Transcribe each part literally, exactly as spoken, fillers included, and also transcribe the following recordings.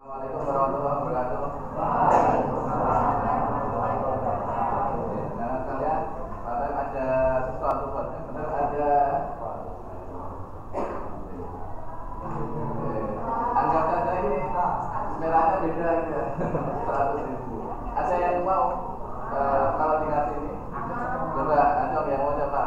Assalamualaikum warahmatullahi wabarakatuh. Waalaikumsalam warahmatullahi wabarakatuh. Nah, kalian ada ada sesuatu buatnya, benar ada. Anggap saja ini merahnya beda ya, seratus ribu. Ada yang mau uh, kalau dikasih ini? Coba, ada yang mau coba?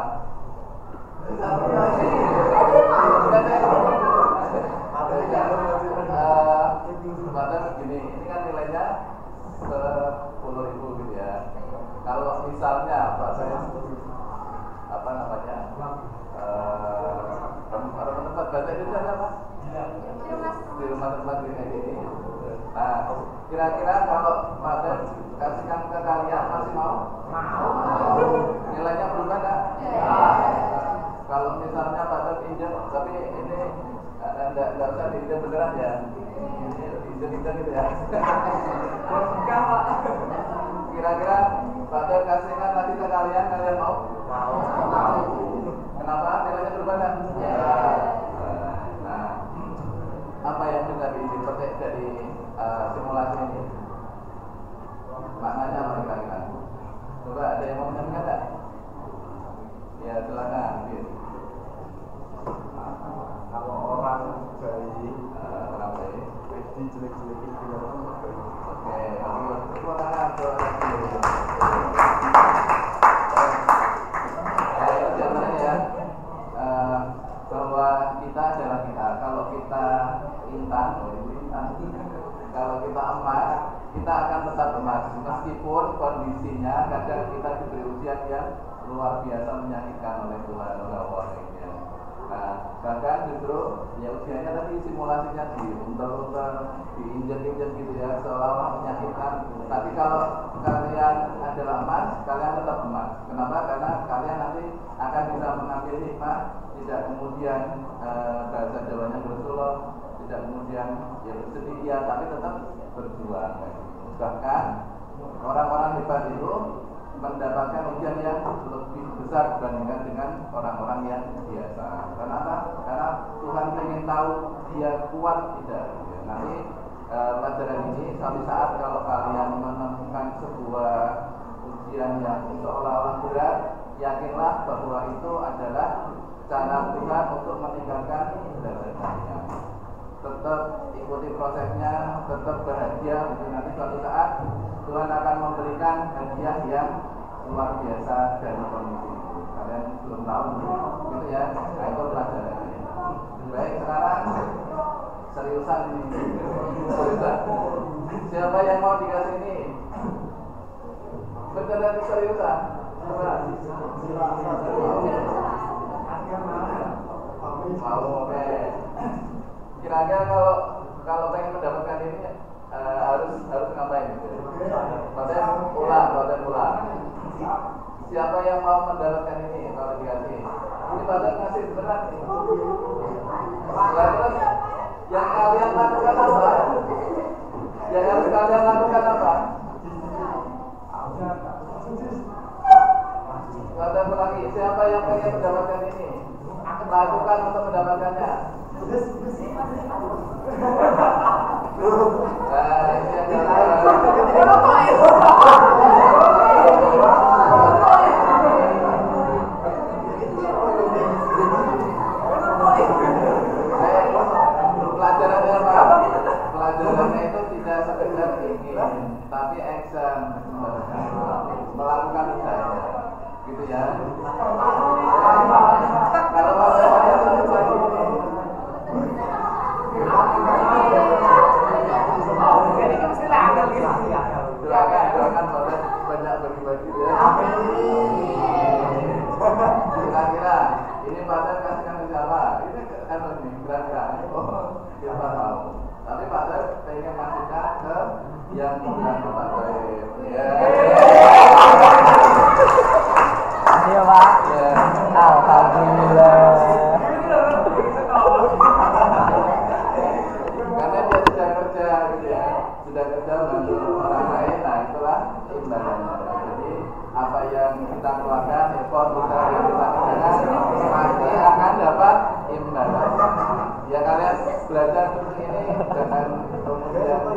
Sebentar begini, ini kan nilainya sepuluh ribu gitu ya. Kalau misalnya apa saya apa namanya tempat baca itu apa? Di rumah tempat kayak gini. Nah, kira-kira kalau pada kasihkan ke kalian masih mau? Mau. Nilainya berubah nggak? Kalau misalnya pada pinjam, tapi ini enggak enggak usah pinjam beneran ya. Pinjam-pinjam gitu ya. Kira-kira pada kasihkan nanti ke kalian, kalian mau? Mau. Kenapa? Nilainya berubah nggak? Nah, apa yang bisa dipetik dari uh, simulasi ini? Maknanya apa kira-kira? Coba ada yang mau menyampaikan nggak? Ya silakan. Kalau orang baik, uh, orang baik, di jelek-jelekin dengan orang baik. Oke, itu orang atau orang baik. Ya, itu ya. Uh, bahwa kita adalah kita. Kalau kita intan, oh ini intan. Kalau kita emas, kita akan tetap emas meskipun kondisinya kadang kita diberi ujian yang luar biasa menyakitkan oleh Tuhan oleh Allah ini. Nah, bahkan justru ya ujiannya tadi simulasinya diuntel-untel, diinjek-injek gitu ya, seolah-olah menyakitkan. Tapi kalau kalian adalah emas, kalian tetap emas. Kenapa? Karena kalian nanti akan bisa mengambil hikmah, tidak kemudian e, bahasa Jawanya bersulok, tidak kemudian ya bersedih ya, tapi tetap berjuang. Bahkan orang-orang hebat itu mendapatkan ujian yang lebih besar dibandingkan dengan orang-orang yang biasa. Kenapa? Karena Tuhan ingin tahu dia kuat tidak. Ya, nanti e, pelajaran ini suatu saat kalau kalian menemukan sebuah ujian yang seolah-olah berat, yakinlah bahwa itu adalah cara Tuhan untuk meninggalkan derajatnya. Tetap ikuti prosesnya, tetap bahagia. Nanti suatu saat Tuhan akan memberikan hadiah yang luar biasa dari kondisi itu. Kalian belum tahu gitu ya. Nah, itu pelajarannya. Baik, sekarang seriusan ini. Seriusan. Siapa yang mau dikasih ini? Beneran seriusan. Coba. Mau, oke. Kira-kira kalau kalau pengen mendapatkan ini uh, harus harus ngapain? Paten ulang, paten ulang. Siapa yang mau mendapatkan ini kalau dikasih? Ini paten ngasih beneran nih. Nah, terus yang kalian lakukan apa? Yang harus kalian lakukan apa? Paten lagi. Siapa yang pengen mendapatkan ini? Lakukan untuk mendapatkannya. Nah, ini adalah pelajarannya apa? Pelajarannya itu tidak sekedar ingin, tapi action, melakukan usaha, gitu ya. Kalau masalahnya satu lagi doakan, doakan banyak bagi-bagi ya. Kira-kira ini Pak kasihkan ke siapa? Ini kan ini kira-kira. Oh, dia tahu. Tapi Pak pengen masukkan ke yang membantu Pak Baik. Ya. Iya Pak. Ya. Alhamdulillah. Karena dia sudah kerja gitu ya, sudah kerja bantu orang lain, nah itulah imbalannya. Jadi apa yang kita keluarkan, effort kita yang kita kerjakan, pasti akan dapat imbalan. Ya kalian belajar seperti ini, jangan kemudian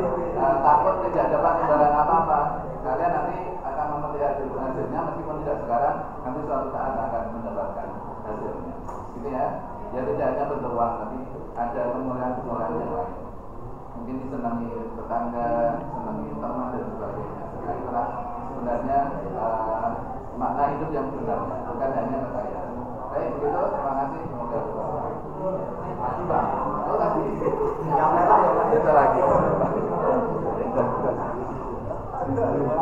meskipun tidak sekarang, nanti suatu saat akan mendapatkan hasilnya. Gitu ya. Ya tidak hanya bentuk uang, tapi ada kemuliaan-kemuliaan yang lain. Mungkin disenangi tetangga, disenangi teman dan sebagainya. Nah, itulah sebenarnya uh, makna hidup yang sebenarnya, bukan hanya kekayaan. Baik, begitu. Terima kasih. Semoga bermanfaat. Oh, lagi. Yang merah, yang lagi. Itu lagi.